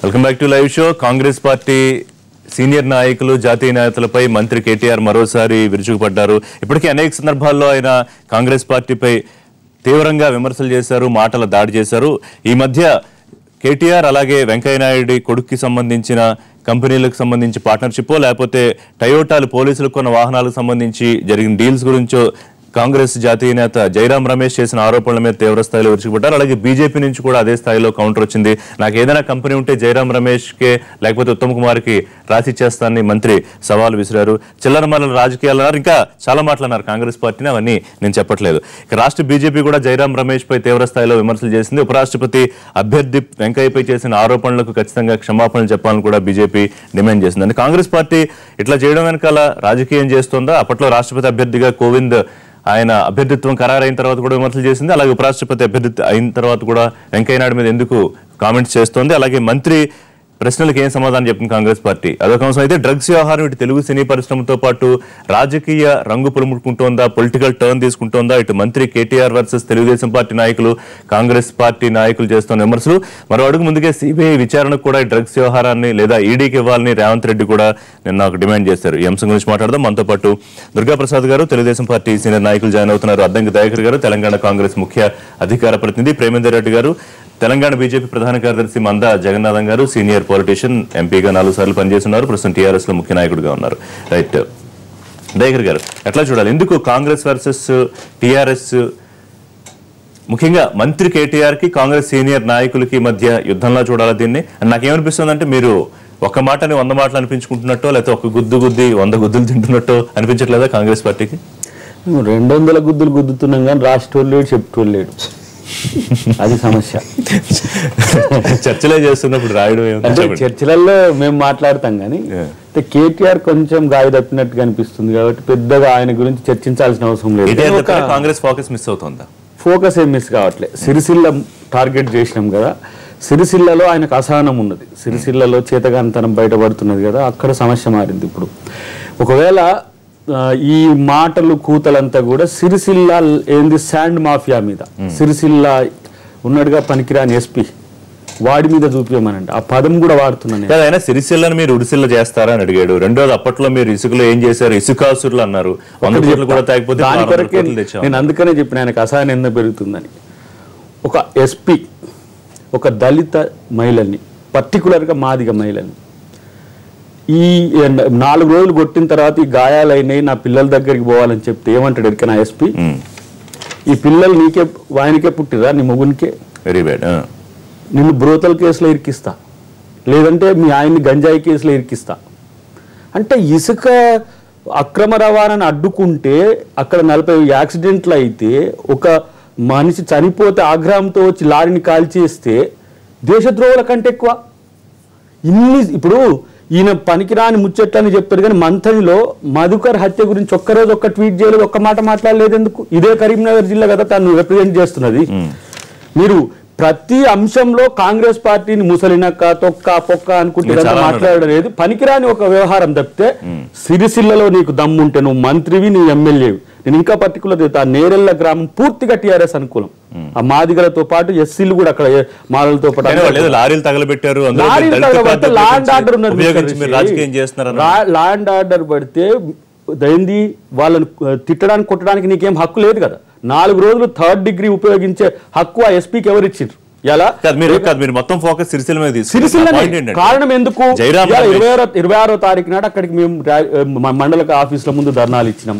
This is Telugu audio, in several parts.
Welcome back to live show. Congress party senior నాయకులు జాతీయ నేతలపై మంత్రి కేటీఆర్ మరోసారి విరుచుకుపడ్డారు. ఇప్పటికే అనేక సందర్భాల్లో ఆయన కాంగ్రెస్ పార్టీపై తీవ్రంగా విమర్శలు చేశారు, మాటల దాడి చేశారు. ఈ మధ్య కేటీఆర్ అలాగే వెంకయ్యనాయుడు కొడుక్కి సంబంధించిన కంపెనీలకు సంబంధించి పార్ట్నర్షిప్ లేకపోతే టయోటాలు పోలీసులకు కొన్న వాహనాలకు సంబంధించి జరిగిన డీల్స్ గురించో కాంగ్రెస్ జాతీయ నేత జైరాం రమేష్ చేసిన ఆరోపణల మీద తీవ్ర స్థాయిలో విరుచుకుపడ్డారు. అలాగే బీజేపీ నుంచి కూడా అదే స్థాయిలో కౌంటర్ వచ్చింది. నాకు ఏదైనా కంపెనీ ఉంటే జైరాం రమేష్కే లేకపోతే ఉత్తమ్ కుమార్కి రాసిచ్చేస్తానని మంత్రి సవాల్ విసిరారు. చిల్లరమల్ల రాజకీయాలు అన్నారు, ఇంకా చాలా మాట్లాడినారు కాంగ్రెస్ పార్టీని. అవన్నీ నేను చెప్పట్లేదు. ఇక రాష్ట్ర బీజేపీ కూడా జైరాం రమేష్ పై తీవ్ర స్థాయిలో విమర్శలు చేసింది. ఉపరాష్ట్రపతి అభ్యర్థి వెంకయ్యపై చేసిన ఆరోపణలకు ఖచ్చితంగా క్షమాపణలు చెప్పాలని కూడా బీజేపీ డిమాండ్ చేసింది. అంటే కాంగ్రెస్ పార్టీ ఇట్లా చేయడం వెనకాల రాజకీయం చేస్తుందా? అప్పట్లో రాష్ట్రపతి అభ్యర్థిగా కోవింద్ ఆయన అభ్యర్థిత్వం ఖరారైన తర్వాత కూడా విమర్శలు చేసింది. అలాగే ఉపరాష్ట్రపతి అభ్యర్థి అయిన తర్వాత కూడా వెంకయ్యనాయుడు మీద ఎందుకు కామెంట్స్ చేస్తోంది? అలాగే మంత్రి ప్రశ్నలకు ఏం సమాధానం చెప్తుంది కాంగ్రెస్ పార్టీ? అదొక అంశం అయితే, డ్రగ్స్ వ్యవహారం ఇటు తెలుగు సినీ పరిశ్రమతో పాటు రాజకీయ రంగు పులుముకుంటోందా, పొలిటికల్ టర్న్ తీసుకుంటోందా? ఇటు మంత్రి కేటీఆర్ వర్సెస్ తెలుగుదేశం పార్టీ నాయకులు, కాంగ్రెస్ పార్టీ నాయకులు చేస్తున్న విమర్శలు. మరో అడుగు ముందుకే సిబిఐ విచారణకు కూడా డ్రగ్స్ వ్యవహారాన్ని లేదా ఈడీకి ఇవ్వాలని రేవంత్ రెడ్డి కూడా నిన్న ఒక డిమాండ్ చేశారు. ఈ అంశం గురించి మాట్లాడదాం. మనతో పాటు దుర్గాప్రసాద్ గారు, తెలుగుదేశం పార్టీ సీనియర్ నాయకులు జాయిన్ అవుతున్నారు. అద్దంకి దయాకర్ గారు, తెలంగాణ కాంగ్రెస్ ముఖ్య అధికార ప్రతినిధి, ప్రేమేందర్ రెడ్డి గారు, తెలంగాణ బీజేపీ ప్రధాన కార్యదర్శి మందా జగన్నాథం గారు, సీనియర్ పొలిటీషియన్, ఎంపీగా 4 సార్లు పనిచేస్తున్నారు, ప్రస్తుతం టీఆర్ఎస్ లో ముఖ్య నాయకుడిగా ఉన్నారు. రైట్, దయాకర్ గారు, ఎట్లా చూడాలి? ఎందుకు కాంగ్రెస్ వర్సెస్ టీఆర్ఎస్, ముఖ్యంగా మంత్రి కేటీఆర్ కి కాంగ్రెస్ సీనియర్ నాయకులకి మధ్య యుద్ధంలో చూడాలి దీన్ని? నాకేమనిపిస్తుంది అంటే, మీరు ఒక మాటని 100 మాటలు అనిపించుకుంటున్నట్టో లేకపోతే ఒక గుద్దు గుద్ది 100 గుద్దులు తింటున్నట్టో అనిపించట్లేదా కాంగ్రెస్ పార్టీకి? 200 గుద్దులు గుద్దుతున్నాం కానీ రాష్ట్రోళ్ళు లేడు, చెప్పుకోలేడు. అది సమస్య. చర్చలే చేస్తున్నప్పుడు రాయడం అంటే చర్చలలో మేము మాట్లాడతాం కానీ కేటీఆర్ కొంచెం గాయ తప్పినట్టుగా అనిపిస్తుంది కాబట్టి పెద్దగా ఆయన గురించి చర్చించాల్సిన అవసరం లేదు. కాంగ్రెస్ ఫోకస్ మిస్ అవుతుందా? ఫోకస్ ఏం మిస్ కావట్లేదు. సిరిసిల్ల టార్గెట్ చేసినాం కదా, సిరిసిల్లలో ఆయనకు అసహనం ఉన్నది, సిరిసిల్లలో చేతగానితనం బయటపడుతున్నది కదా, అక్కడ సమస్య మారింది. ఇప్పుడు ఒకవేళ ఈ మాటలు కూతలంతా కూడా సిరిసిల్ల ఏంది శాండ్ మాఫియా మీద, సిరిసిల్ల ఉన్నట్టుగా పనికిరాని ఎస్పీ వాడి మీద చూపించమనండి. ఆ పదం కూడా వాడుతున్నాను. ఆయన సిరిసిల్లని మీరు ఉడిసిల్ల చేస్తారా అని అడిగాడు. రెండోది, అప్పట్లో మీరు ఇసుకలో ఏం చేశారు, ఇసుకాసురులు అన్నారు. 100 కోట్లు కూడా తాగిపోతే దాని కొరకే నేను అందుకనే చెప్పిన ఆయనకు అసహనం ఎందుకు పెరుగుతుందని. ఒక ఎస్పీ ఒక దళిత మహిళల్ని, పర్టికులర్గా మాదిగ మహిళల్ని, ఈ 4 రోజులు కొట్టిన తర్వాత ఈ గాయాలైనాయి, నా పిల్లల దగ్గరికి పోవాలని చెప్తే ఏమంటాడు ఎరిక నా ఎస్పీ? ఈ పిల్లలు నీకే ఆయనకే పుట్టిరా, నీ మొగునికే, వెరీ బ్యాడ్, నిన్ను బ్రోతల్ కేసులో ఇరికిస్తా, లేదంటే మీ ఆయన్ని గంజాయి కేసులో ఇరికిస్తా. అంటే ఇసుక అక్రమ రవాణాను అడ్డుకుంటే అక్కడ 40 యాక్సిడెంట్లు అయితే, ఒక మనిషి చనిపోతే ఆగ్రహంతో వచ్చి లారీని కాల్చేస్తే దేశద్రోహుల కంటే ఎక్కువ ఇన్ని. ఇప్పుడు ఈయన పనికిరాని ముచ్చట్లని చెప్తారు కానీ మంథనిలో మధుకర్ హత్య గురించి ఒక్కరోజు ఒక్క ట్వీట్ చేయలేదు, ఒక్క మాట మాట్లాడలేదు. ఎందుకు? ఇదే కరీంనగర్ జిల్లా కదా తను రిప్రజెంట్ చేస్తున్నది. మీరు ప్రతి అంశంలో కాంగ్రెస్ పార్టీని ముసలినక్క తొక్క పొక్క అనుకుంటే మాట్లాడలేదు. పనికిరాని ఒక వ్యవహారం తప్పితే సిరిసిల్లలో నీకు దమ్ముంటే నువ్వు మంత్రివి, నీ ఎమ్మెల్యేవి. నేను ఇంకా పర్టికులర్ చెప్తా, నేరెళ్ల గ్రామం పూర్తిగా టీఆర్ఎస్ అనుకూలం. ఆ మాదిగలతో పాటు ఎస్సీలు కూడా అక్కడ మాలలతో పాటు లారీలు తగలబెట్టారు. లా అండ్ ఆర్డర్ ఉన్నది. లా అండ్ ఆర్డర్ పడితే దైంది వాళ్ళని తిట్టడానికి కొట్టడానికి నీకేం హక్కు లేదు కదా. 4 రోజులు 3rd డిగ్రీ ఉపయోగించే హక్కు ఆ ఎస్పీకి ఎవరు ఇచ్చిండ్రు? మీరు మొత్తం ఫోకస్ సిరిసిల్ల మీద. కారణం ఎందుకు? 26వ తారీఖు నాడు అక్కడికి మేము మండల ఆఫీసుల ముందు ధర్నాలు ఇచ్చినాం.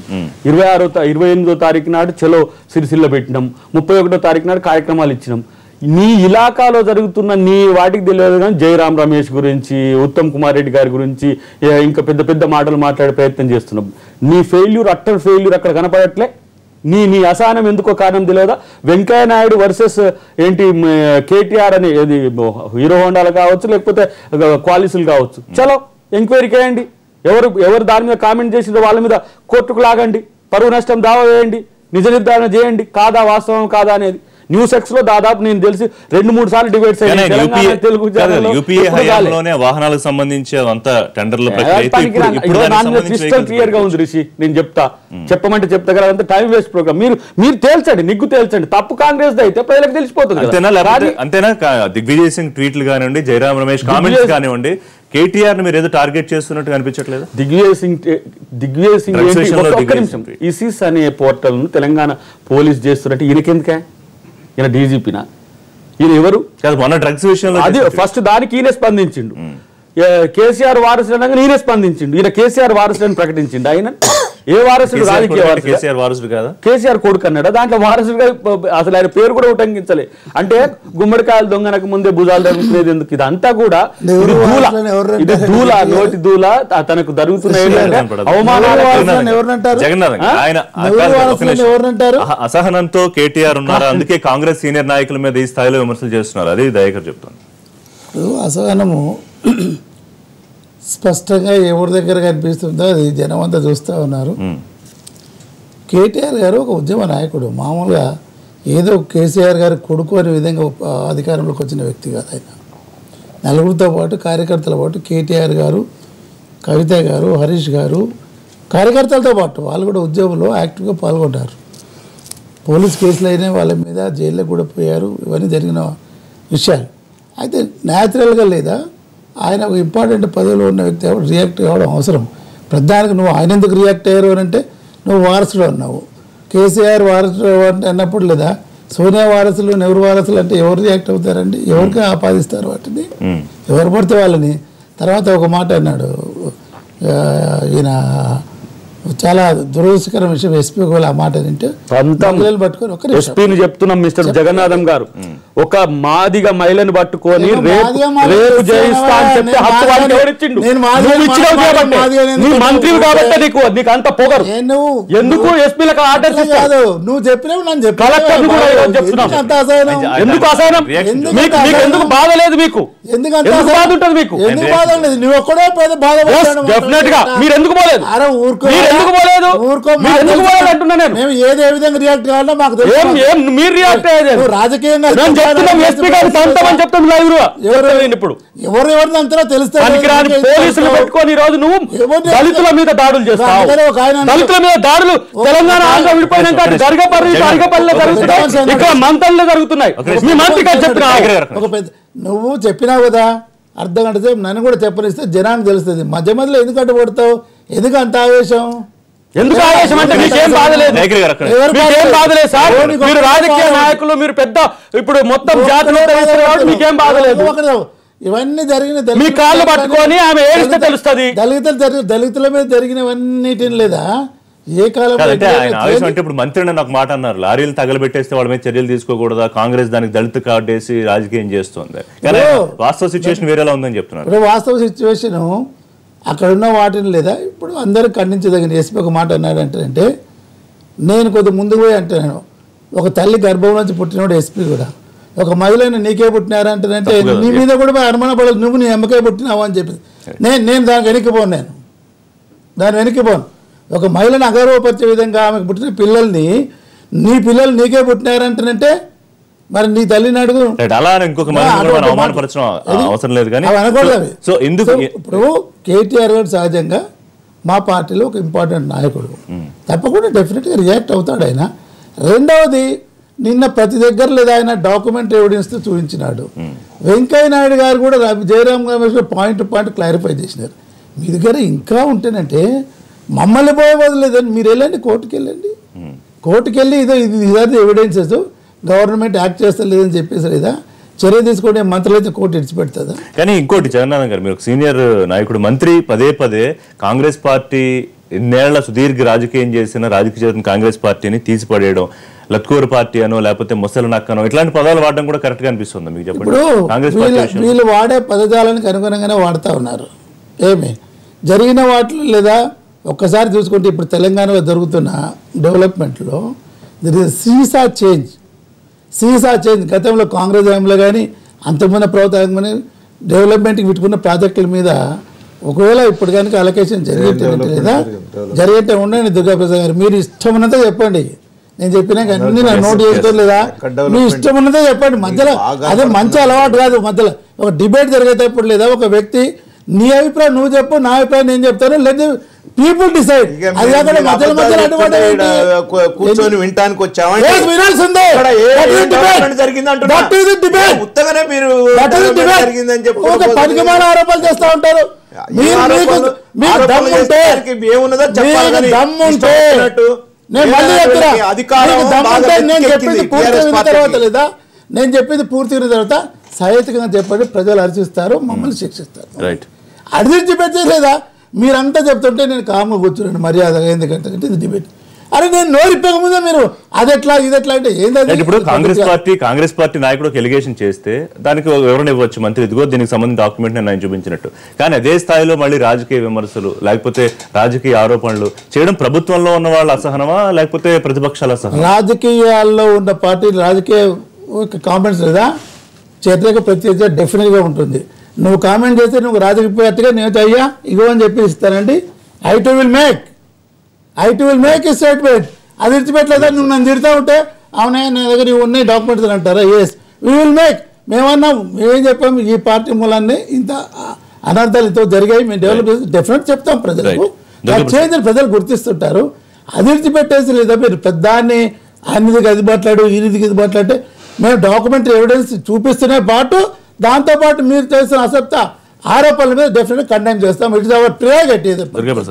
28వ తారీఖు నాడు చలో సిరిసిల్ల పెట్టినాం. 31వ తారీఖు నాడు కార్యక్రమాలు ఇచ్చినాం. నీ ఇలాకాలో జరుగుతున్న నీ వాటికి తెలియదు కానీ జైరాం రమేష్ గురించి, ఉత్తమ్ కుమార్ రెడ్డి గారి గురించి ఇంకా పెద్ద పెద్ద మాటలు మాట్లాడే ప్రయత్నం చేస్తున్నాం. నీ ఫెయిల్యూర్, అట్టర్ ఫెయిల్యూర్ అక్కడ కనపడట్లే. నీ అసహనం ఎందుకో కారణం తెలియదా? వెంకయ్య నాయుడు వర్సెస్ ఏంటి కేటీఆర్ అని, హీరో హోండాలు కావచ్చు లేకపోతే క్వాలిటీలు కావచ్చు, చలో ఎంక్వైరీకి వేయండి. ఎవరు దాని మీద కామెంట్ చేసిందో వాళ్ళ మీద కోర్టుకు లాగండి, పరువు నష్టం దావా వేయండి, నిజ నిర్ధారణ చేయండి, కాదా వాస్తవం కాదా అనేది. న్యూస్ ఎక్స్ లో దాదాపు నేను తెలిసి 2-3 సార్లు డిబేట్స్ తెలుగు యూపీఏ హయాంలోనే వాహనాలకు సంబంధించి అంతా టెండర్ల క్లియర్ గా ఉంది రిషి. నేను చెప్పమంటే చెప్తా కదా, అంత టైం వేస్ట్ ప్రోగ్రామ్. మీరు తేల్చండి, నిగ్గు తేల్చండి. తప్పు కాంగ్రెస్ అయితే ప్రజలకు తెలిసిపోతుంది. అంతేనా? దిగ్విజయ్ సింగ్ ట్వీట్లు కానివ్వండి, జయరాం రమేష్ కామెంట్స్ కానివ్వండి, కేటీఆర్ ని మీరు ఏదో టార్గెట్ చేస్తున్నట్టు కనిపించట్లేదు. దిగ్విజయ్ సింగ్ ఇసిస్ అనే పోర్టల్ ను తెలంగాణ పోలీస్ చేస్తున్నట్టు ఈయనకెందుకే? ఈయన డీజీపీనా? ఈయన ఎవరు? మొన్న డ్రగ్స్ విషయంలో అది ఫస్ట్ దానికి ఈయన స్పందించిండు. కేసీఆర్ వారసుడు అనగా ఈయన స్పందించిండు. ఈయన కేసీఆర్ వారసుడు ప్రకటించిండు. ఆయన ఏ వారసుడు? రాజకీయ కేసీఆర్ వారసుడు కాదా? కేసీఆర్ కొడుకు అన్నాడు. దాంట్లో వారసుడుగా అసలు ఆయన పేరు కూడా ఉటంకించలే. అంటే గుమ్మడికాయలు దొంగనకు ముందే భుజాలు తగ్గుతున్నది ఎందుకు? ఇదంతా కూడా ఇది దూల, నోటి దూల తనకు జరుగుతున్న అసహనంతో కేటీఆర్ ఉన్నారు. అందుకే కాంగ్రెస్ సీనియర్ నాయకుల మీద ఈ స్థాయిలో విమర్శలు చేస్తున్నారు. అది దయాకర్ చెప్తాను. అసహనము స్పష్టంగా ఎవరి దగ్గర కనిపిస్తుందో అది జనం అంతా చూస్తూ ఉన్నారు. కేటీఆర్ గారు ఒక ఉద్యమ నాయకుడు. మామూలుగా ఏదో కేసీఆర్ గారి కొడుకు అనే విధంగా అధికారంలోకి వచ్చిన వ్యక్తి కాదు ఆయన. నలుగురితో పాటు కార్యకర్తల పాటు కేటీఆర్ గారు, కవిత గారు, హరీష్ గారు కార్యకర్తలతో పాటు వాళ్ళు కూడా ఉద్యమంలో యాక్టివ్గా పాల్గొంటారు. పోలీస్ కేసులు అయినా వాళ్ళ మీద జైల్లో కూడా పోయారు. ఇవన్నీ జరిగిన విషయాలు. అయితే న్యాచురల్గా లేదా ఆయన ఒక ఇంపార్టెంట్ పదవిలో ఉన్న వ్యక్తి రియాక్ట్ కావడం అవసరం. ప్రధానికి నువ్వు ఆయన ఎందుకు రియాక్ట్ అయ్యారు అని అంటే నువ్వు వారసుడు అన్నావు. కేసీఆర్ వారసుడు అన్నప్పుడు లేదా సోనియా వారసులు, నెహ్రూ వారసులు అంటే ఎవరు రియాక్ట్ అవుతారండి? ఎవరికి ఆపాదిస్తారు వాటిని? ఎవరు పడితే వాళ్ళని. తర్వాత ఒక మాట అన్నాడు ఈయన, చాలా దురదృష్టకరం విషయం. ఎస్పీ కూడా ఆ మాట వింటే పట్టుకొని ఎస్పీని చెప్తున్నాం మిస్టర్ జగన్నాథం గారు, ఒక మాదిగ మహిళను పట్టుకొని రేపు జయిస్తా అని చెప్తే హక్కు వాళ్ళకి ఎవరిచ్చిండు? మంత్రి కాబట్టి నీకు అంత పొగరు ఎందుకు? ఎస్పీలకు ఆర్డర్స్ కాదు, నువ్వు చెప్పినావు నన్ను ఎందుకు అసహనం? ఎందుకు బాధ లేదు మీకు? ఎందుకు బాధ ఉంటుంది మీకు? ఎందుకు బాధ లేదు? నువ్వు ఒక్కడే పెద్ద బాధ. డెఫినెట్ గా మీరు ఎందుకు పోలేదు? అరే ఊరుకో, ఎందుకు పోలేదు? అంటున్నా నేను. మేము ఏది ఏ విధంగా రియాక్ట్ కావాలో మాకు తెలుసు. మీరు రియాక్ట్ అయ్యేది రాజకీయంగా ఇప్పుడు ఎవరు ఎవరిని అంతా తెలుస్తారు. పోలీసులు పెట్టుకొని ఈ రోజు నువ్వు దళితుల మీద దాడులు చేస్తావు. దళితుల మీద దాడులు తెలంగాణ ఆంధ్ర విడిపోయినాక జరగపల్లిలో జరుగుతున్నాయి, ఇక్కడ మంత్రుల్లో జరుగుతున్నాయి. మీ మంత్రి గారు చెప్పిన ఒక పెద్ద నువ్వు చెప్పినావు కదా, అర్ధ గంట సేపు నన్ను కూడా చెప్పనిస్తే జనానికి తెలుస్తుంది. మధ్య మధ్యలో ఎందుకు అడ్డుపడతావు? ఎందుకు అంత ఆవేశం? ఎందుకు ఆవేశం అంటే మీకేం బాధలేదు, మీకేం బాధలేదు సార్. మీరు రాజకీయ నాయకులు, మీరు పెద్ద ఇప్పుడు మొత్తం జాతిలో మీకేం బాధలేదు. ఇవన్నీ జరిగిన మీ కాళ్ళు పట్టుకొని ఆమె ఏడిస్తే తెలుస్తుంది. దళితుల మీద జరిగినవన్నిటిని లేదా ఏ కాలం అంటే ఇప్పుడు మంత్రి నాకు మాట అన్నారు, లారీలు తగలబెట్టేస్తే వాళ్ళ మీద చర్యలు తీసుకోకూడదా? కాంగ్రెస్ దానికి దళిత కార్డు వేసి రాజకీయం చేస్తుంది. వాస్తవ సిచ్యువేషన్ వేరేలా ఉందని చెప్తున్నారు. ఇప్పుడు వాస్తవ సిచ్యువేషన్ అక్కడ ఉన్న వాటిని లేదా ఇప్పుడు అందరూ ఖండించదగిన ఎస్పీ ఒక మాట అన్నాడంటే, నేను కొద్ది ముందు పోయి అంటున్నాను, ఒక తల్లి గర్భం నుంచి పుట్టినోడు ఎస్పీ కూడా ఒక మహిళను నీకే పుట్టినారంటే నీ మీద కూడా అనుమానపడదు, నువ్వు నీ అమ్మకే పుట్టినావు అని చెప్పి నేను దానికి వెనక్కిపోను. దాని వెనక్కిపోను. ఒక మహిళను అగౌరవపరిచే విధంగా ఆమెకు పుట్టిన పిల్లల్ని నీ పిల్లలు నీకే పుట్టినారంటే మరి నీ తల్లిని అడుగు. ఇప్పుడు కేటీఆర్ గారు సహజంగా మా పార్టీలో ఒక ఇంపార్టెంట్ నాయకుడు, తప్పకుండా డెఫినెట్గా రియాక్ట్ అవుతాడు ఆయన. రెండవది, నిన్న ప్రతి దగ్గర లేదా ఆయన డాక్యుమెంట్ ఎవిడెన్స్తో చూపించినాడు. వెంకయ్య నాయుడు గారు కూడా జయరాం గారు పాయింట్ క్లారిఫై చేసినారు. మీ దగ్గర ఇంకా ఉంటేనంటే మమ్మల్ని పోయే వదిలేదండి, మీరు వెళ్ళండి కోర్టుకు వెళ్ళండి. కోర్టుకు వెళ్ళి ఇది ఎవిడెన్సెస్ గవర్నమెంట్ యాక్ట్ చేస్తలేదని చెప్పేసి లేదా చర్య తీసుకుంటే మంత్రులు అయితే కోర్టు ఇడిచిపెడుతుందా? కానీ ఇంకోటి జగన్నాథం గారు, మీరు సీనియర్ నాయకుడు, మంత్రి, పదే కాంగ్రెస్ పార్టీ ఇన్నేళ్ల సుదీర్ఘ రాజకీయం చేసిన రాజకీయ కాంగ్రెస్ పార్టీని తీసిపడేయడం, లత్కూరు పార్టీ అనో లేకపోతే ముసలి నక్కనో ఇట్లాంటి పదాలు వాడడం కూడా కరెక్ట్ గా అనిపిస్తుంది మీకు చెప్పండి. కాంగ్రెస్ పార్టీ వీళ్ళు వాడే పదజాలానికి అనుగుణంగానే వాడుతూ ఉన్నారు. ఏమి జరిగిన వాటిలో లేదా ఒక్కసారి చూసుకుంటే ఇప్పుడు తెలంగాణలో జరుగుతున్న డెవలప్మెంట్లో సీసా చేంజ్ గతంలో కాంగ్రెస్ హయాంలో కానీ అంతకుముందు ప్రభుత్వం కానీ డెవలప్మెంట్కి పెట్టుకున్న ప్రాజెక్టుల మీద ఒకవేళ ఇప్పుడు కనుక అలొకేషన్ జరిగితే లేదా జరిగితే ఉండండి దుర్గాప్రసాద్ గారు, మీరు ఇష్టమైనంత చెప్పండి. నేను చెప్పినా అన్ని నా నోట్ చేసుకోలేదా మీ ఇష్టం ఉన్నదే చెప్పండి మధ్యలో అదే మంచి అలవాటు కాదు మధ్యలో ఒక డిబేట్ జరిగేటప్పుడు లేదా ఒక వ్యక్తి నీ అభిప్రాయం నువ్వు చెప్పు నా అభిప్రాయం నేను చెప్తాను లేదా పీపుల్ డిసైడ్ అది కాకుండా మధ్యలో కూర్చొని వినటానికి వచ్చామంటే పనికిమాల ఆరోపణలు చేస్తా ఉంటారు నేను చెప్పింది పూర్తి తర్వాత సహేతుకంగా చెప్పండి ప్రజలు హర్షిస్తారు మమ్మల్ని శిక్షిస్తారు అడిచి పెట్టేదా మీరంతా చెప్తుంటే నేను కామ్గా కూర్చున్నాను మర్యాదగా ఎందుకంటే ఇది డిబేట్ అరే నేను నోరిప్పక ముందే మీరు అదెట్లా ఇదెట్లా అంటే ఏంటంటే ఇప్పుడు కాంగ్రెస్ పార్టీ నాయకుడు ఒక ఎలిగేషన్ చేస్తే దానికి వివరణ ఇవ్వచ్చు మంత్రి ఇదిగో దీనికి సంబంధించిన డాక్యుమెంట్ నేను చూపించినట్టు కానీ అదే స్థాయిలో మళ్ళీ రాజకీయ విమర్శలు లేకపోతే రాజకీయ ఆరోపణలు చేయడం ప్రభుత్వంలో ఉన్న వాళ్ళ అసహనమా లేకపోతే ప్రతిపక్షాల అసహనం రాజకీయాల్లో ఉన్న పార్టీ రాజకీయ కామెంట్స్ లేదా చేతులకు ప్రత్యేక డెఫినెట్గా ఉంటుంది నువ్వు కామెంట్ చేస్తే నువ్వు రాజకీయ పార్టీగా నేను అయ్యా ఇగో అని చెప్పి ఇస్తానండి I too will make a statement అది విడిచిపెట్టలేదా నువ్వు నన్ను తిడతా ఉంటే అవునా నా దగ్గర ఇవి ఉన్నాయి డాక్యుమెంట్స్ అంటారా ఎస్ వీ విల్ మేక్ మేమన్నాం మేమేం చెప్పాము ఈ పార్టీ మూలాన్ని ఇంత అనర్థాలు ఇంత జరిగాయి మేము డెవలప్ చేసి డెఫినెట్ చెప్తాం ప్రజలకు చేంజ్ ప్రజలు గుర్తిస్తుంటారు అది విడిచిపెట్టేసి లేదా మీరు పెద్దాన్ని ఆయనదికి అది మాట్లాడు ఈయనదికి ఇది మాట్లాడితే మేము డాక్యుమెంటరీ ఎవిడెన్స్ చూపిస్తూనే పాటు దాంతోపాటు మీరు చేసిన అసత్య ఆరోపణల మీద డెఫినెట్ కండెమ్ చేస్తాం it is our priority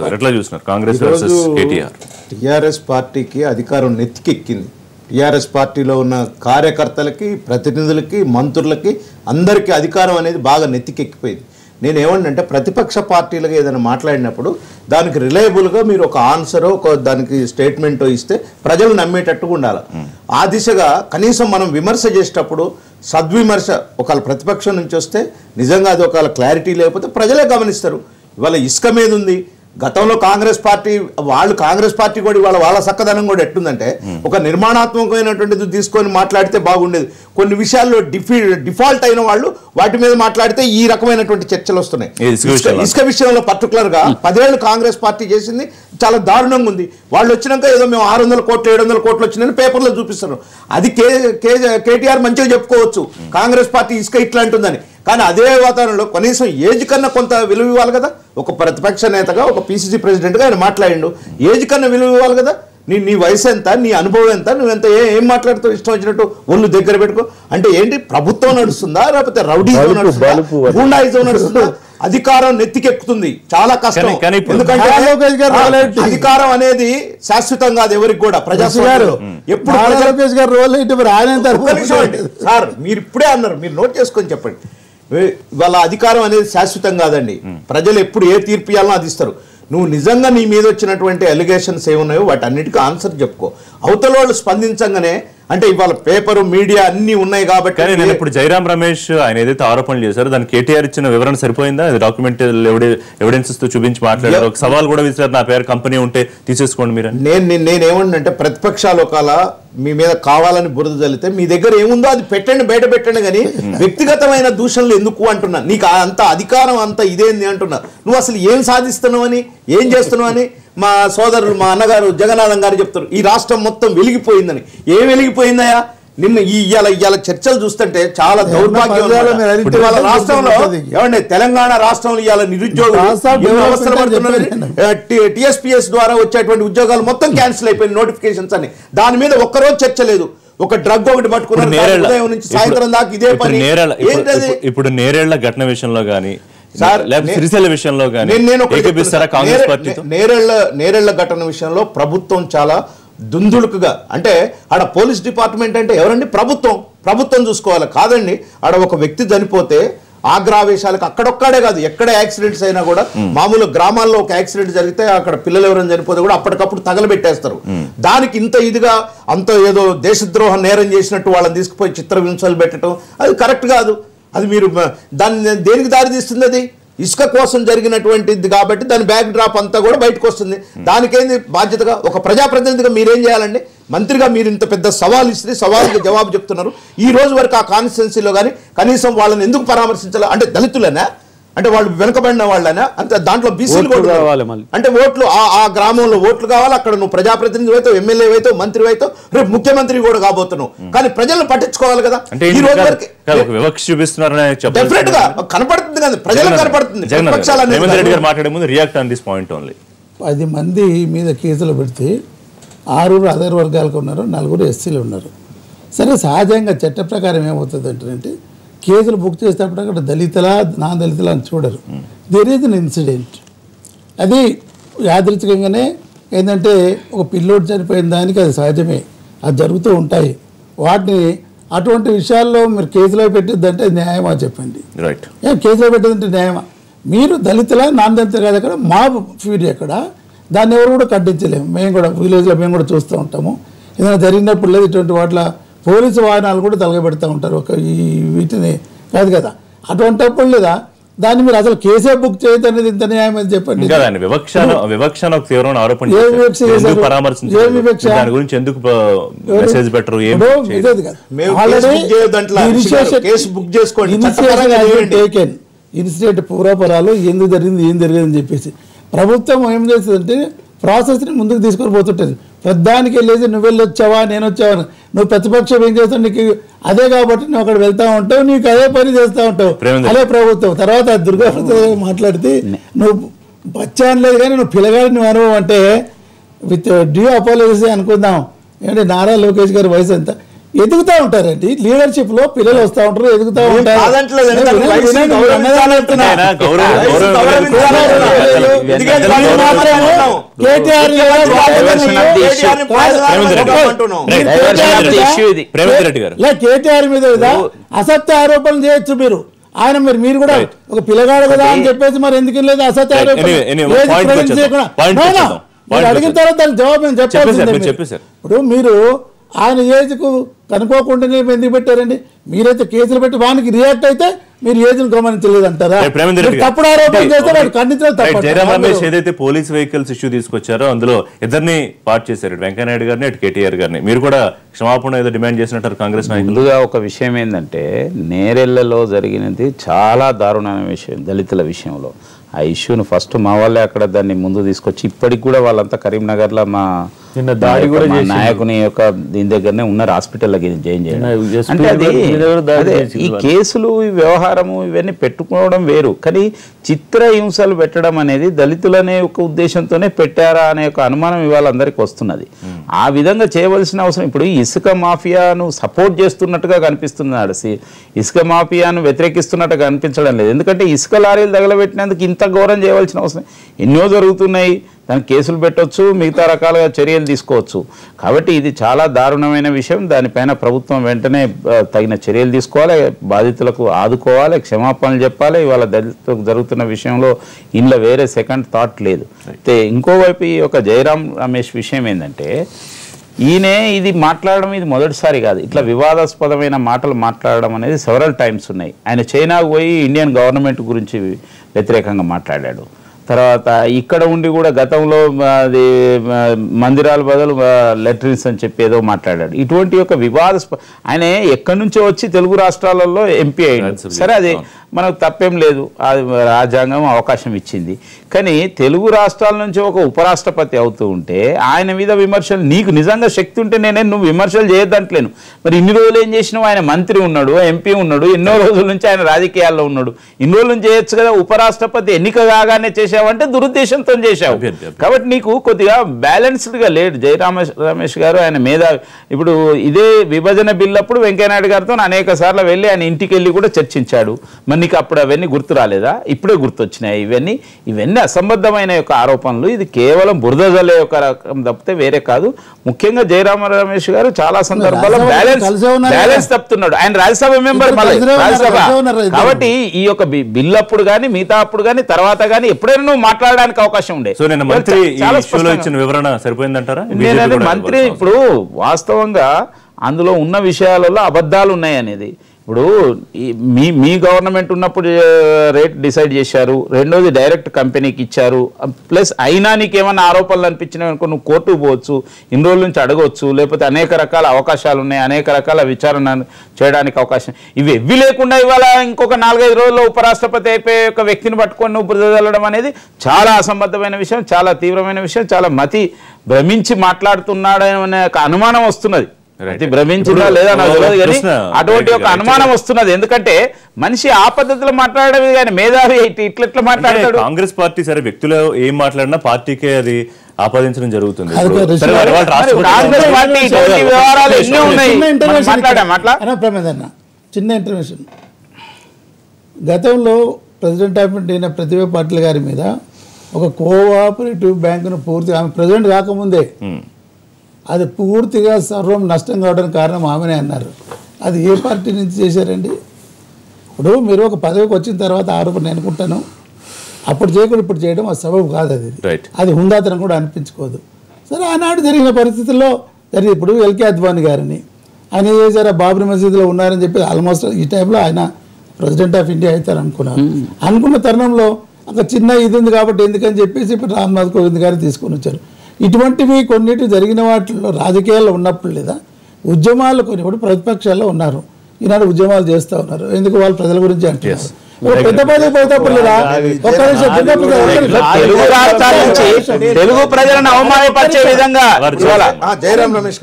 TRS పార్టీకి అధికారం నెత్తికెక్కింది టిఆర్ఎస్ పార్టీలో ఉన్న కార్యకర్తలకి ప్రతినిధులకి మంత్రులకి అందరికీ అధికారం అనేది బాగా నెత్తికెక్కిపోయింది నేను ఏమంటే ప్రతిపక్ష పార్టీలుగా ఏదైనా మాట్లాడినప్పుడు దానికి రిలయబుల్గా మీరు ఒక ఆన్సరో ఒక దానికి స్టేట్మెంటో ఇస్తే ప్రజలు నమ్మేటట్టుగా ఉండాలి ఆ దిశగా కనీసం మనం విమర్శ చేసేటప్పుడు సద్విమర్శ ఒకవేళ ప్రతిపక్షం నుంచి వస్తే నిజంగా అది ఒకవేళ క్లారిటీ లేకపోతే ప్రజలే గమనిస్తారు ఇవాళ ఇసుక మీద ఉంది గతంలో కాంగ్రెస్ పార్టీ కూడా ఇవాళ వాళ్ళ చక్కదనం కూడా ఎట్టుందంటే ఒక నిర్మాణాత్మకమైనటువంటిది తీసుకొని మాట్లాడితే బాగుండేది కొన్ని విషయాల్లో డిఫాల్ట్ అయిన వాళ్ళు వాటి మీద మాట్లాడితే ఈ రకమైనటువంటి చర్చలు వస్తున్నాయి ఇసుక విషయంలో పర్టికులర్గా 10 ఏళ్ళు కాంగ్రెస్ పార్టీ చేసింది చాలా దారుణంగా ఉంది వాళ్ళు వచ్చినాక ఏదో మేము 600 కోట్లు 700 కోట్లు వచ్చిందని పేపర్లో చూపిస్తారు అది కేటీఆర్ మంచిగా చెప్పుకోవచ్చు కాంగ్రెస్ పార్టీ ఇసుక ఇట్లా అంటుందని కానీ అదే వాతావరణంలో కనీసం ఏజ్ కన్నా కొంత విలువ ఇవ్వాలి కదా ఒక ప్రతిపక్ష నేతగా ఒక పిసిసి ప్రెసిడెంట్గా ఆయన మాట్లాడిండు ఏజ్ కన్నా విలువ ఇవ్వాలి కదా నీ వయసు ఎంత నీ అనుభవం ఎంత నువ్వెంత ఏం మాట్లాడుతావు ఇష్టం వచ్చినట్టు ఒళ్ళు దగ్గర పెట్టుకో అంటే ఏంటి ప్రభుత్వం నడుస్తుందా లేకపోతే రౌడీజం నడుస్తుందా గూండాయిజం నడుస్తుందా అధికారం నెత్తికెక్కుతుంది చాలా కష్టం ఎందుకంటే అధికారం అనేది శాశ్వతం కాదు ఎవరికి కూడా ప్రజాస్వామ్యంలో ఎప్పుడు సార్ మీరు ఇప్పుడే అన్నారు మీరు నోట్ చేసుకొని చెప్పండి వాళ్ళ అధికారం అనేది శాశ్వతం కాదండి ప్రజలు ఎప్పుడు ఏ తీర్పు ఇవ్వాలో అది ఇస్తారు నువ్వు నిజంగా నీ మీద వచ్చినటువంటి అలిగేషన్స్ ఏమున్నాయో వాటి అన్నిటికీ ఆన్సర్ చెప్పుకో అవతల వాళ్ళు స్పందించంగానే అంటే ఇవాళ పేపర్ మీడియా అన్ని ఉన్నాయి కాబట్టి నేను ఇప్పుడు జయరాం రమేష్ ఆయన ఏదైతే ఆరోపణలు చేశారో దానికి కేటీఆర్ ఇచ్చిన వివరణ సరిపోయిందా డాక్యుమెంట్ ఎవిడెన్సెస్ తో చూపించి మాట్లాడారు ఒక సవాల్ కూడా విసిరారు నా పేరు కంపెనీ ఉంటే తీసేసుకోండి మీరు నేనేమంటే ప్రతిపక్షాలు ఒకవేళ మీ మీద కావాలని బురద చల్లితే మీ దగ్గర ఏముందో అది పెట్టండి బయట పెట్టండి కానీ వ్యక్తిగతమైన దూషణలు ఎందుకు అంటున్నా నీకు అంత అధికారం అంత ఇదేంది అంటున్నా నువ్వు అసలు ఏం సాధిస్తున్నావు అని ఏం చేస్తున్నావు అని మా సోదరులు మా అన్నగారు జగన్నాథం గారు చెప్తారు ఈ రాష్ట్రం మొత్తం వెలిగిపోయిందని ఏం వెలిగిపోయిందవసరపడుతున్నారు నిన్న ఇవాళ చర్చలు చూస్తుంటే చాలా దౌర్భాగ్యం రాష్ట్రంలో ఏమండి తెలంగాణ రాష్ట్రంలో ఇవాళ నిరుద్యోగులు అవసరపడుతున్నారు టిఎస్పిఎస్ ద్వారా వచ్చేటువంటి ఉద్యోగాలు మొత్తం క్యాన్సిల్ అయిపోయిన నోటిఫికేషన్స్ అని దాని మీద ఒక్కరోజు చర్చ లేదు ఒక డ్రగ్ ఒకటి పట్టుకున్నారు ఉదయం నుంచి సాయంత్రం దాకా ఇదే పని ఇప్పుడు నేరేళ్ల ఘటన విషయంలో గానీ సిరిసిల్ల విషయంలో గానీ నేరేళ్ల ఘటన విషయంలో ప్రభుత్వం చాలా దుందుడుకుగా అంటే ఆడ పోలీస్ డిపార్ట్మెంట్ అంటే ఎవరండి ప్రభుత్వం చూసుకోవాలి కాదండి ఆడ ఒక వ్యక్తి చనిపోతే ఆగ్రావేశాలకు అక్కడొక్కడే కాదు ఎక్కడ యాక్సిడెంట్స్ అయినా కూడా మామూలు గ్రామాల్లో ఒక యాక్సిడెంట్ జరిగితే అక్కడ పిల్లలు ఎవరైనా చనిపోతే కూడా అప్పటికప్పుడు తగలబెట్టేస్తారు దానికి ఇంత ఇదిగా అంత ఏదో దేశద్రోహ నేరం చేసినట్టు వాళ్ళని తీసుకుపోయి చిత్రహింసలు పెట్టడం అది కరెక్ట్ కాదు అది మీరు దాన్ని దేనికి దారితీస్తుంది అది ఇసుక కోసం జరిగినటువంటిది కాబట్టి దాని బ్యాక్ డ్రాప్ అంతా కూడా బయటకు వస్తుంది దానికేంది బాధ్యతగా ఒక ప్రజాప్రతినిధిగా మీరేం చేయాలండి మంత్రిగా మీరు ఇంత పెద్ద సవాల్ ఇస్తే సవాలుకి జవాబు చెప్తున్నారు ఈ రోజు వరకు ఆ కాన్స్టిట్యున్సీలో కానీ కనీసం వాళ్ళని ఎందుకు పరామర్శించాలి అంటే దళితులేనా అంటే వాళ్ళు వెనుకబడిన వాళ్ళైనా అంతే, దాంట్లో బీసీలు కావాలి మళ్ళీ. అంటే ఓట్లు ఆ గ్రామంలో ఓట్లు కావాలి, అక్కడ నువ్వు ప్రజాప్రతినిధి అవుతావు, ఎమ్మెల్యే అవుతావు, మంత్రి అవుతావు, రేపు ముఖ్యమంత్రి కూడా కాబోతున్నావు. కానీ ప్రజలను పట్టించుకోవాలి కదా. ఈ రోజు వరకు వివక్ష చూపిస్తున్నారని డెఫినెట్ గా కనపడుతుంది కదా, ప్రజలకు కనపడుతుంది. రేవంత్ రెడ్డి గారు మాట్లాడే ముందు react on this point only. 10 మంది మీద కేసులు పెడితే 6 అదర్ వర్గాలకు ఉన్నారు, 4 ఎస్సీలు ఉన్నారు. సరే, సహజంగా చట్ట ప్రకారం ఏమవుతుంది అంటే కేసులు బుక్ చేసేటప్పుడు అక్కడ దళితులా నాన్ దళితులా అని చూడరు. There is an incident. అది యాదృచ్ఛికంగానే ఏంటంటే ఒక పిల్లోడు చనిపోయిన దానికి అది సహజమే, అది జరుగుతూ ఉంటాయి. వాటిని అటువంటి విషయాల్లో మీరు కేసులో పెట్టిద్దంటే న్యాయమా చెప్పండి? రైట్, కేసులో పెట్టిందంటే న్యాయమా? మీరు దళితులా నాన్ దళితులు కాదు, అక్కడ మా ఫ్యూరీ అక్కడ, దాన్ని ఎవరు కూడా ఖండించలేము. మేము కూడా విలేజ్లో మేము కూడా చూస్తూ ఉంటాము. ఏదైనా జరిగినప్పుడు లేదు ఇటువంటి వాటిలో పోలీసు వాహనాలు కూడా తలగబెడతా ఉంటారు, ఒక ఈ వీటిని కాదు కదా. అటువంటిప్పుడు లేదా దాన్ని మీరు అసలు కేసే బుక్ చేయొద్దు అనేది ఇంత న్యాయం అని చెప్పండి. వివక్ష తీవ్రమైన ఆరోపణ గురించి ఎందుకు మెసేజ్ పెట్టరు? ఇన్సిడెంట్ పూర్వపరాలు ఎందుకు జరిగింది, ఏం జరిగిందని చెప్పేసి ప్రభుత్వం ఏం చేస్తుందంటే ప్రాసెస్ని ముందుకు తీసుకొని పోతుంటుంది. పెద్దానికి వెళ్ళేసి నువ్వు వెళ్ళి వచ్చావా, నేను వచ్చావా, నువ్వు ప్రతిపక్షం ఏం చేస్తావు, నీకు అదే కాబట్టి నువ్వు అక్కడ వెళ్తా ఉంటావు, నీకు అదే పని చేస్తూ ఉంటావు. అదే ప్రభుత్వం తర్వాత దుర్గాప్రసాద్ మాట్లాడితే నువ్వు బచ్చాన్ లేదు కానీ నువ్వు పిల్లగాడి నువ్వు అనుభవం అంటే విత్ డ్యూ అపాలజీ అనుకుందాం. ఏంటంటే నారా లోకేష్ గారి వయసు ఎంత ఎదుగుతూ ఉంటారండి. లీడర్షిప్ లో పిల్లలు వస్తూ ఉంటారు, ఎదుగుతూ ఉంటారు. కేటీఆర్ మీద అసత్య ఆరోపణలు చేయొచ్చు మీరు. ఆయన మీరు కూడా ఒక పిల్లగాడు కదా అని చెప్పేసి మరి ఎందుకు లేదు అసత్య ఆరోపణలు అడిగిన తర్వాత దానికి జవాబు నేను చెప్పాల్సిందే. ఇప్పుడు మీరు ఆయన ఏజ్కు కనుక్కోకుండానే ఎందుకు పెట్టారండి? మీరైతే కేసులు పెట్టి వానికి రియాక్ట్ అయితే మీరు ఏజ్ను గమనించలేదు అంటారా? తప్పుడు ఆరోపణ చేస్తే వాడు ఖండించడం తప్పు. జయరాం రమేష్ ఏదైతే పోలీస్ వెహికల్స్ ఇష్యూ తీసుకొచ్చారో అందులో ఇద్దరిని పార్ట్ చేశారు, వెంకయ్యనాయుడు గారిని, అటు కేటీఆర్ గారిని. మీరు కూడా క్షమాపణ ఏదో డిమాండ్ చేసినట్టు కాంగ్రెస్ నాయకులు. ముందుగా ఒక విషయం ఏంటంటే నేరెళ్లలో జరిగినది చాలా దారుణమైన విషయం. దళితుల విషయంలో ఆ ఇష్యూను ఫస్ట్ మా వాళ్ళే అక్కడ దాన్ని ముందు తీసుకొచ్చి ఇప్పటికి కూడా వాళ్ళంతా కరీంనగర్లో మా దాడి కూడా నాయకుని యొక్క దీని దగ్గరనే ఉన్నారు, హాస్పిటల్లోకి జాయిన్ చేయడం. అంటే అదే ఈ కేసులు ఈ వ్యవహారము ఇవన్నీ పెట్టుకోవడం వేరు, కానీ చిత్రహింసలు పెట్టడం అనేది దళితులనే ఒక ఉద్దేశంతోనే పెట్టారా అనే ఒక అనుమానం ఇవాళ అందరికి వస్తున్నది. ఆ విధంగా చేయవలసిన అవసరం ఇప్పుడు ఇసుక మాఫియాను సపోర్ట్ చేస్తున్నట్టుగా కనిపిస్తున్నాడు, ఇసుక మాఫియాను వ్యతిరేకిస్తున్నట్టుగా కనిపించడం లేదు. ఎందుకంటే ఇసుక లారీలు తగలబెట్టినందుకు ఇంత ఘోరం చేయవలసిన అవసరం ఎన్నో జరుగుతున్నాయి. దానికి కేసులు పెట్టవచ్చు, మిగతా రకాలుగా చర్యలు తీసుకోవచ్చు. కాబట్టి ఇది చాలా దారుణమైన విషయం. దానిపైన ప్రభుత్వం వెంటనే తగిన చర్యలు తీసుకోవాలి, బాధితులకు ఆదుకోవాలి, క్షమాపణలు చెప్పాలి. ఇవాళ దళితులకు జరుగుతున్న విషయంలో ఇంట్లో వేరే సెకండ్ థాట్ లేదు. అయితే ఇంకోవైపు ఈ యొక్క జయరాం రమేష్ విషయం ఏంటంటే ఈయనే ఇది మాట్లాడడం ఇది మొదటిసారి కాదు. ఇట్లా వివాదాస్పదమైన మాటలు మాట్లాడడం అనేది సెవరల్ టైమ్స్ ఉన్నాయి. ఆయన చైనాకు పోయి ఇండియన్ గవర్నమెంట్ గురించి వ్యతిరేకంగా మాట్లాడాడు. తర్వాత ఇక్కడ ఉండి కూడా గతంలో అది మందిరాల బదులు లెట్రిన్స్ అని చెప్పి ఏదో మాట్లాడాడు. ఇటువంటి యొక్క ఆయన ఎక్కడి నుంచో వచ్చి తెలుగు రాష్ట్రాలలో ఎంపీ అయ్యాడు. సరే, అది మనకు తప్పేం లేదు, అది రాజ్యాంగం అవకాశం ఇచ్చింది. కానీ తెలుగు రాష్ట్రాల నుంచి ఒక ఉపరాష్ట్రపతి అవుతూ ఉంటే ఆయన మీద విమర్శలు, నీకు నిజంగా శక్తి ఉంటే నువ్వు విమర్శలు చేయొద్దంటలేను. మరి ఇన్ని రోజులు ఏం చేసినావు? ఆయన మంత్రి ఉన్నాడు, ఎంపీ ఉన్నాడు, ఎన్నో రోజుల నుంచి ఆయన రాజకీయాల్లో ఉన్నాడు. ఇన్ని రోజుల నుంచి చేయొచ్చు కదా. ఉపరాష్ట్రపతి ఎన్నిక కాగానే చేసావంటే దురుద్దేశంతో చేశావు. కాబట్టి నీకు కొద్దిగా బ్యాలెన్స్డ్గా లేడు రమేష్ గారు. ఆయన మీద ఇప్పుడు ఇదే విభజన బిల్ అప్పుడు వెంకయ్యనాయుడు గారితో అనేక సార్లు వెళ్ళి ఆయన ఇంటికి వెళ్ళి కూడా చర్చించాడు. మరి నీకు అప్పుడు అవన్నీ గుర్తు రాలేదా? ఇప్పుడే గుర్తొచ్చినాయి. ఇవన్నీ అసంబద్ధమైన యొక్క ఆరోపణలు. ఇది కేవలం బురద జల్లే యొక్క రకం తప్పితే వేరే కాదు. ముఖ్యంగా జయరామ రమేష్ గారు చాలా సందర్భాల్లో బ్యాలెన్స్ తప్పుతున్నాడు. ఆయన రాజ్యసభ మెంబర్, రాజ్యసభ. కాబట్టి ఈ యొక్క బిల్ అప్పుడు కానీ మిగతా అప్పుడు కానీ తర్వాత కానీ ఎప్పుడైనా నువ్వు మాట్లాడడానికి అవకాశం ఉండే. మంత్రి ఇప్పుడు వాస్తవంగా అందులో ఉన్న విషయాలలో అబద్ధాలు ఉన్నాయి అనేది ఇప్పుడు మీ గవర్నమెంట్ ఉన్నప్పుడు రేట్ డిసైడ్ చేశారు, రెండోది డైరెక్ట్ కంపెనీకి ఇచ్చారు, ప్లస్ అయినా నీకు ఏమైనా ఆరోపణలు అనిపించినవి అనుకో నువ్వు కోర్టుకు పోవచ్చు, ఇన్ని రోజుల నుంచి అడగవచ్చు, లేకపోతే అనేక రకాల అవకాశాలు ఉన్నాయి, అనేక రకాల విచారణ చేయడానికి అవకాశం. ఇవి లేకుండా ఇవాళ ఇంకొక 4-5 రోజుల్లో ఉపరాష్ట్రపతి అయిపోయే ఒక వ్యక్తిని పట్టుకొని నువ్వు బురద చల్లడం అనేది చాలా అసంబద్ధమైన విషయం, చాలా తీవ్రమైన విషయం, చాలా మతి భ్రమించి మాట్లాడుతున్నాడనే ఒక అనుమానం వస్తున్నది. భ్రమించిందా లేదా నాకు తెలియదు, కానీ అటువంటి ఒక అనుమానం వస్తున్నది. ఎందుకంటే మనిషి ఆ పద్ధతిలో మాట్లాడమే కానీ మేధావి ఇట్లా మాట్లాడతాడు. కాంగ్రెస్ పార్టీ సరే వ్యక్తులు ఏం మాట్లాడినా పార్టీకే అది ఆపాదించడం జరుగుతుంది. చిన్న ఇంటర్వ్యూషన్, గతంలో president of India Pratibha Patil garu మీద ఒక కోఆపరేటివ్ బ్యాంకును పూర్తిగా ఆమె ప్రెసిడెంట్ కాకముందే అది పూర్తిగా సర్వం నష్టం కావడానికి కారణం ఆమెనే అన్నారు. అది ఏ పార్టీ నుంచి చేశారండి? ఇప్పుడు మీరు ఒక పదవికి వచ్చిన తర్వాత ఆరోపణ అనుకుంటాను, అప్పుడు చేయకుండా ఇప్పుడు చేయడం అది సబబు కాదు. అది హుందాతనం కూడా అనిపించుకోదు. సరే, ఆనాడు జరిగిన పరిస్థితుల్లో జరిగింది. ఇప్పుడు ఎల్కే అద్వానీ గారిని ఆయన ఏం చేశారు, బాబ్రీ మసీదులో ఉన్నారని చెప్పి ఆల్మోస్ట్ ఈ టైంలో ఆయన ప్రెసిడెంట్ ఆఫ్ ఇండియా అవుతారు అనుకున్న తరుణంలో ఒక చిన్న ఇది ఉంది కాబట్టి ఎందుకని చెప్పేసి ఇప్పుడు రామ్నాథ్ కోవింద్ గారిని తీసుకొని వచ్చారు. ఇటువంటివి కొన్నిటి జరిగిన వాటిల్లో రాజకీయాల్లో ఉన్నప్పుడు లేదా ఉద్యమాలు కొన్ని కూడా ప్రతిపక్షాల్లో ఉన్నారు, ఈనాడు ఉద్యమాలు చేస్తూ ఉన్నారు. ఎందుకు? వాళ్ళు ప్రజల గురించి అంటున్నారు. పెద్ద పదవి పోతప్పుడు లేదా తెలుగు ప్రజలను అవమానపరిచే విధంగా జయరాం రమేష్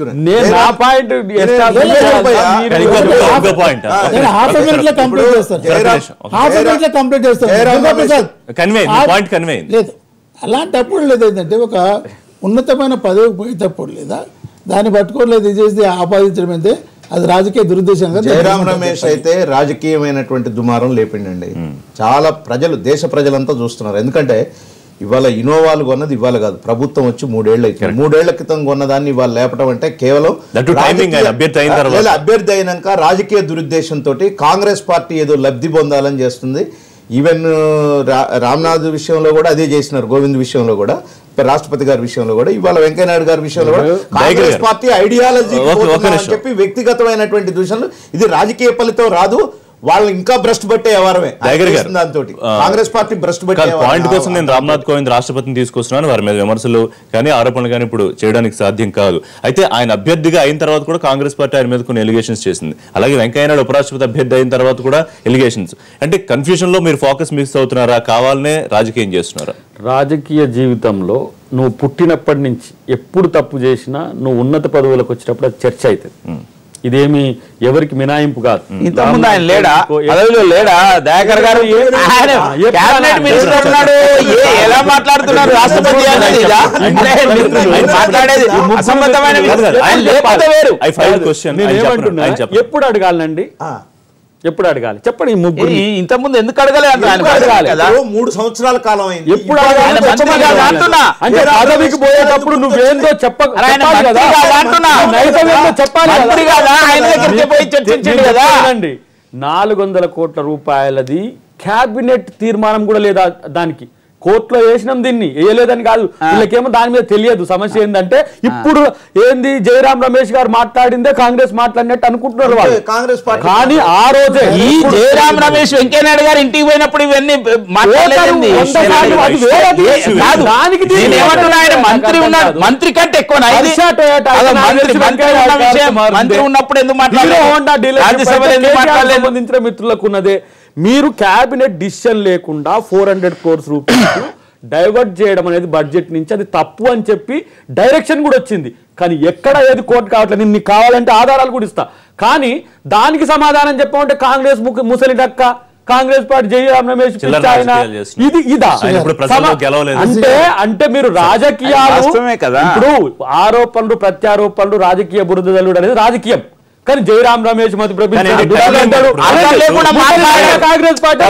కంప్లీట్ చేస్తాను. లేదు, అలాంటప్పుడు లేదు ఏంటంటే ఒక ఉన్నతమైన పదవికి పోయేటప్పుడు లేదా దాన్ని పట్టుకోలేదు ఇది చేసి ఆపాదించడం అయితే అది రాజకీయ దురుద్దేశంగా. జయరాం రమేష్ అయితే రాజకీయమైనటువంటి దుమారం లేపిండండి. చాలా ప్రజలు, దేశ ప్రజలంతా చూస్తున్నారు. ఎందుకంటే ఇవాళ ఇన్నోవాలు కొన్నది ఇవాళ కాదు, ప్రభుత్వం వచ్చి 3 ఏళ్ళు అవుతుంది. 3 ఏళ్ల క్రితం కొన్నదాన్ని ఇవాళ లేపటం అంటే కేవలం అభ్యర్థి అయినాక రాజకీయ దురుద్దేశంతో కాంగ్రెస్ పార్టీ ఏదో లబ్ధి పొందాలని చేస్తుంది. ఈవెన్ రామ్నాథ్ విషయంలో కూడా అదే చేసినారు, గోవింద్ విషయంలో కూడా, రాష్ట్రపతి గారి విషయంలో కూడా, ఇవాళ వెంకయ్యనాయుడు గారి విషయంలో కూడా కాంగ్రెస్ పార్టీ ఐడియాలజీ అని చెప్పి వ్యక్తిగతమైనటువంటి దృశ్యంలో ఇది రాజకీయ ఫలితం రాదు, వాళ్ళు ఇంకా భ్రష్టు పట్టే వ్యవహారమే దాంతో కాంగ్రెస్ పార్టీ భ్రష్టు పట్టే పాయింట్ కోసం నేను రామ్నాథ్ కోవింద్ రాష్ట్రపతిని తీసుకొస్తున్నాను. వారి మీద విమర్శలు కానీ ఆరోపణలు కానీ ఇప్పుడు చేయడానికి సాధ్యం కాదు. అయితే ఆయన అభ్యర్థిగా అయిన తర్వాత కూడా కాంగ్రెస్ పార్టీ ఆయన మీద కొన్ని ఎలిగేషన్స్ చేసింది. అలాగే వెంకయ్యనాయుడు ఉపరాష్ట్రపతి అభ్యర్థి అయిన తర్వాత కూడా ఎలిగేషన్స్. అంటే కన్ఫ్యూజన్ లో మీరు ఫోకస్ మిస్ అవుతున్నారా, కావాలనే రాజకీయం చేస్తున్నారా? రాజకీయ జీవితంలో నువ్వు పుట్టినప్పటి నుంచి ఎప్పుడు తప్పు చేసినా నువ్వు ఉన్నత పదవులకు వచ్చినప్పుడు అది చర్చ అవుతుంది. ఇదేమి ఎవరికి మినాయింపు కాదు. ఇంతకుముందు ఆయన లేడా, పదవిలో లేడా దయాకర్ గారు? క్యాబినెట్ మినిస్టర్ ఉన్నాడు, ఎలా మాట్లాడుతున్నారు? రాష్ట్రపతి మాట్లాడేది అసంబద్ధమైన ఎప్పుడు అడగాలండి, ఎప్పుడు అడగాలి చెప్పండి? ఈ ముగ్గురు ఇంతకుముందు ఎందుకు అడగాలి? 3 సంవత్సరాల కాలం అయింది. ఎప్పుడు అంటే పదవికి పోయేటప్పుడు నువ్వేందో చెప్పాలి, 400 కోట్ల రూపాయలది క్యాబినెట్ తీర్మానం కూడా లేదా, దానికి కోర్టులో వేసినాం, దీన్ని వేయలేదని కాదు, వీళ్ళకేమో దాని మీద తెలియదు. సమస్య ఏంటంటే ఇప్పుడు ఏంది జయరాం రమేష్ గారు మాట్లాడిందే కాంగ్రెస్ మాట్లాడినట్టు అనుకుంటున్నారు వాళ్ళు. కాంగ్రెస్ పార్టీ కానీ ఆ రోజే ఈ జయరాం రమేష్ వెంకయ్యనాయుడు గారు ఇంటికి పోయినప్పుడు ఇవన్నీ మంత్రి కంటే ఎక్కువ మంత్రి ఉన్నప్పుడు ఎందుకు మాట్లాడలేదు? సంబంధించిన మిత్రులకు ఉన్నదే, మీరు క్యాబినెట్ డిసిషన్ లేకుండా 400 crores రూపీస్ డైవర్ట్ చేయడం అనేది బడ్జెట్ నుంచి అది తప్పు అని చెప్పి డైరెక్షన్ కూడా వచ్చింది. కానీ ఎక్కడ ఏది కోర్టు కావట్లేదు. నీకు కావాలంటే ఆధారాలు కూడా ఇస్తా, కానీ దానికి సమాధానం చెప్పమంటే కాంగ్రెస్ ముసలి డక్క, కాంగ్రెస్ పార్టీ జయరాం రమేష్ ఇది ఇదా అంటే మీరు రాజకీయాలు ఇప్పుడు ఆరోపణలు ప్రత్యారోపణలు రాజకీయ బురద జల్లుడు అనేది రాజకీయం. కానీ జయరాం రమేష్ మధ్య కాంగ్రెస్ పార్టీ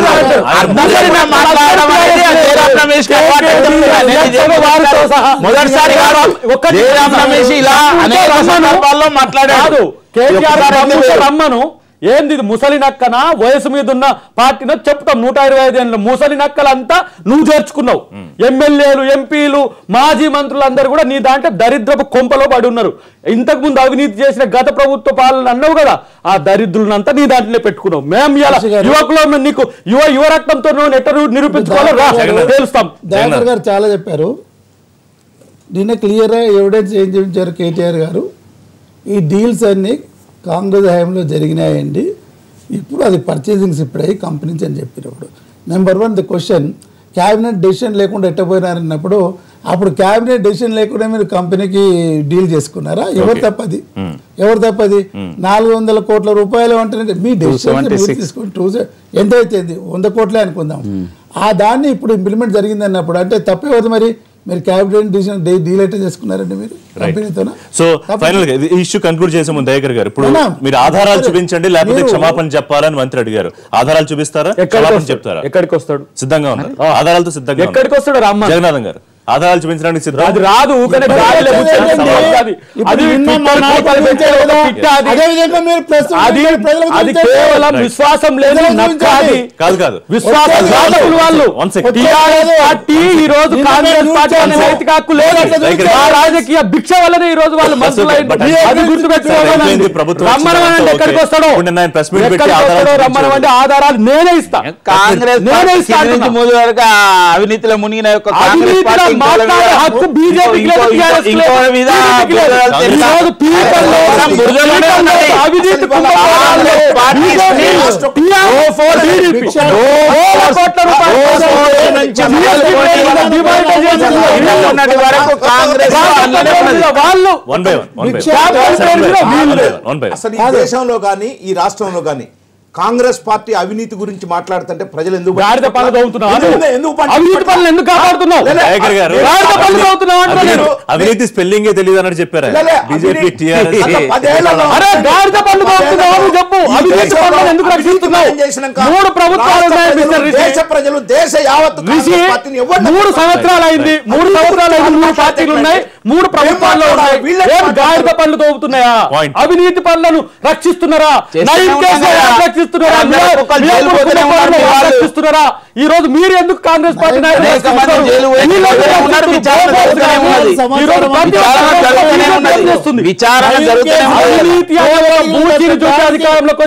రమ్మను ఏంది ఇది ముసలి నక్కనా వయసు మీద ఉన్న పార్టీనో చెప్తాం. 125 ఏళ్ళ ముసలి నక్కలంతా నువ్వు చేర్చుకున్నావు. ఎమ్మెల్యేలు, ఎంపీలు, మాజీ మంత్రులు అందరూ కూడా నీ దాంట్లో దరిద్రపు కొంపలో పడి ఉన్నారు. ఇంతకు ముందు అవినీతి చేసిన గత ప్రభుత్వ పాలన అన్నావు కదా, ఆ దరిద్రులంతా నీ దాంట్లోనే పెట్టుకున్నావు. మేము ఇలా యువకులు నీకు యువ రక్తంతో ఎట్ట నిరూపించుకోవాలో తెలుస్తాం. దయాకర్ గారు చాలా చెప్పారు. నిన్న క్లియర్గా ఎవిడెన్స్ ఏం చూపించారు కేటీఆర్ గారు, ఈ డీల్స్ అన్నీ కాంగ్రెస్ హయాంలో జరిగినాయండి, ఇప్పుడు అది పర్చేసింగ్స్ ఇప్పుడై కంపెనీస్ అని చెప్పినప్పుడు. Number 1 the question, cabinet decision లేకుండా ఎట్టపోయినారన్నప్పుడు అప్పుడు క్యాబినెట్ డెసిషన్ లేకుండా మీరు కంపెనీకి డీల్ చేసుకున్నారా? ఎవరు తప్పది? 400 కోట్ల రూపాయలు అంటే మీ డెసిషన్ తీసుకుని ఎంత అవుతుంది? 100 కోట్లే అనుకుందాం. ఆ దాన్ని ఇప్పుడు ఇంప్లిమెంట్ జరిగింది అన్నప్పుడు అంటే తప్పేవద్దు. మరి మీరు క్యాబినెట్ డిసిషన్ డీల్ అయితే చేసుకున్నారండి మీరు కంపెనీతో. సో ఫైనల్ గా ఇష్యూ కన్క్లూడ్ చేసే ముందు దయాకర్ గారు, ఇప్పుడు మీరు ఆధారాలు చూపించండి లేకపోతే క్షమాపణ చెప్పాలని మంత్రి అడిగారు. ఆధారాలు చూపిస్తారా? క్షమాపణ చెప్తారా? ఎక్కడికి వస్తాడు? సిద్ధంగా ఉన్నారు? ఆధారాలతో సిద్ధంగా ఎక్కడికి వస్తాడు? జగన్నాథం గారు ఆధారాలు చూపించడానికి సిద్ధం. అది రాదు. అది కేవలం విశ్వాసం లేదు. కాదు కాదు విశ్వాసం వాళ్ళు ఈ రోజు కాంగ్రెస్ పార్టీ అనే నైతిక హక్కు లేదు. ఆ రాజకీయ భిక్ష వల్లనే ఈ రోజు వాళ్ళు అది గుర్తుపెట్టుకోవాలి. రమ్మనమంటే ఎక్కడికి వస్తాడో రమ్మనమంటే ఆధారాలు నేనే ఇస్తా. కాంగ్రెస్ అవినీతిలో మునిగిన యొక్క హక్కు బీజేపీకి అసలు ఈ దేశంలో కానీ ఈ రాష్ట్రంలో కానీ కాంగ్రెస్ పార్టీ అవినీతి గురించి మాట్లాడుతుంటే ప్రజలు ఎందుకు అవినీతి స్పెల్లింగ్ తెలియదు అన్నట్టు చెప్పారు. దేశ ప్రజలు దేశ యావత్తు 3 సంవత్సరాలు అయింది. 3 సంవత్సరాలు అయింది. 3 పార్టీలు ఉన్నాయి, 3 ప్రభుత్వాల్లో ఉన్నాయి. గాడిద పనులు తోగుతున్నాయా? అవినీతి పనులను రక్షిస్తున్నారా? రక్షిస్తున్నారా? ఈ రోజు మీరు ఎందుకు కాంగ్రెస్ పార్టీ అధికారంలోకి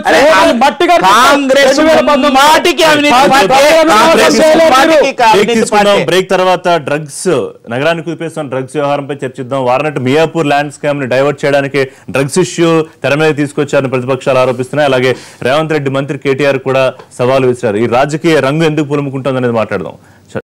బ్రేక్ తర్వాత డ్రగ్స్ నగరాన్ని కుదిపేస్తున్న డ్రగ్స్ వ్యవహారంపై చర్చిద్దాం. వారనట్టు మియాపూర్ ల్యాండ్ స్కామ్ ని డైవర్ట్ చేయడానికి డ్రగ్స్ ఇష్యూ తెర మీద తీసుకొచ్చారని ప్రతిపక్షాలు ఆరోపిస్తున్నాయి. అలాగే రేవంత్ రెడ్డి మంత్రి కేటీఆర్ కూడా సవాలు విసిరారు. ఈ రాజకీయ రంగు ఎందుకు పులుముకుంటుందనేది మాట్లాడదాం.